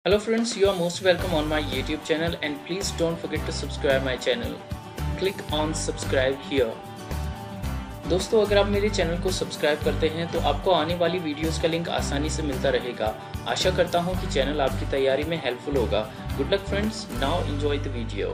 Hello friends, you are most welcome on my YouTube channel and please don't forget to subscribe my channel. Click on subscribe here. दोस्तों अगर आप मेरे channel को subscribe करते हैं तो आपको आने वाली वीडियोस का लिंक आसानी से मिलता रहेगा। आशा करता हूं कि चैनल आपकी तैयारी में हेल्पफुल होगा। Good luck friends, now enjoy the video.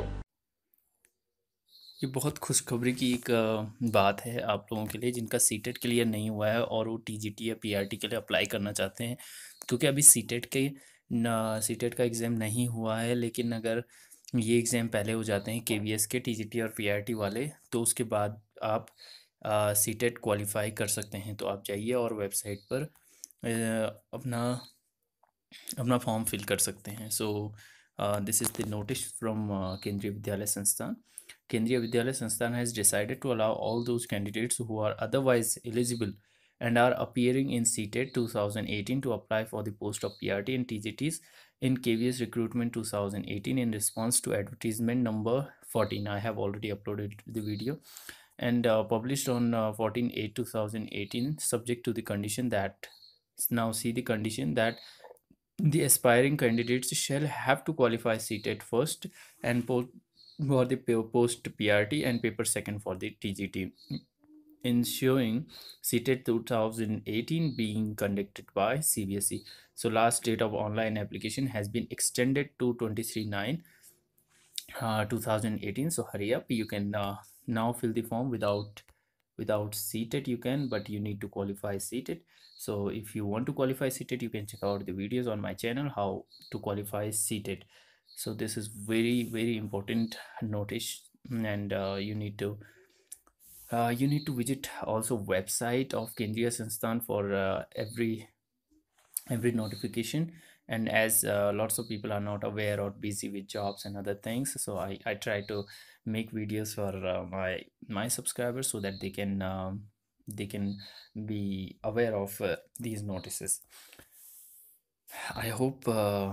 ये बहुत खुशखबरी की एक बात है आप लोगों के लिए जिनका सीटेट क्लियर नहीं हुआ है और वो टीजीटी या पीआरटी के लिए अप्लाई करना चाहते हैं, क्योंकि अभी सीटेट के न सीटेट का एग्ज़ाम नहीं हुआ है। लेकिन अगर ये एग्ज़ाम पहले हो जाते हैं केवीएस के टीजीटी और पीआरटी वाले, तो उसके बाद आप सीटेट क्वालिफाई कर सकते हैं। तो आप जाइए और वेबसाइट पर अपना अपना फॉर्म फिल कर सकते हैं। So this is the notice from Kendriya Vidyalaya संस्थान। केंद्रीय विद्यालय संस्थान has decided to allow all those candidates who are otherwise eligible and are appearing in CTET 2018 to apply for the post of PRT and TGTs in KVS recruitment 2018 in response to advertisement number 14. I have already uploaded the video and published on 14/8/2018, subject to the condition that, now see the condition, that the aspiring candidates shall have to qualify CTET first and for the post PRT and paper second for the TGT, ensuring CTET 2018 being conducted by CBSE. So last date of online application has been extended to 23/9 2018. So hurry up, you can now fill the form without seated you can, but you need to qualify seated. So if you want to qualify seated, you can check out the videos on my channel how to qualify seated. So this is very important notice, and you need to visit also website of Kendriya Sansthan for every notification. And as lots of people are not aware or busy with jobs and other things, so I try to make videos for my subscribers so that they can be aware of these notices. I hope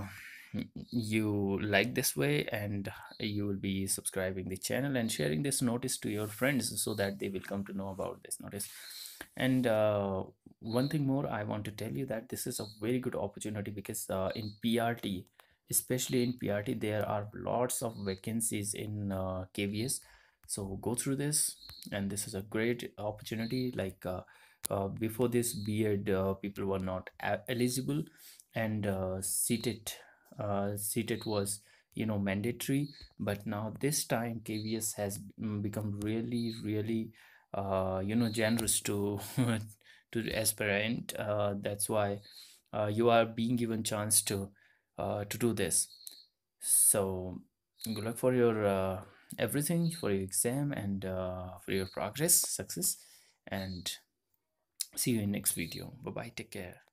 you like this way, and you will be subscribing the channel and sharing this notice to your friends so that they will come to know about this notice. And one thing more, I want to tell you that this is a very good opportunity because in PRT, especially in PRT, there are lots of vacancies in KVS. So go through this, and this is a great opportunity. Like before this B.Ed, people were not eligible, and seated was mandatory. But now this time KVS has become really generous to to the aspirant. That's why you are being given chance to do this. So good luck for your everything, for your exam, and for your progress, success, and see you in next video. Bye bye, take care.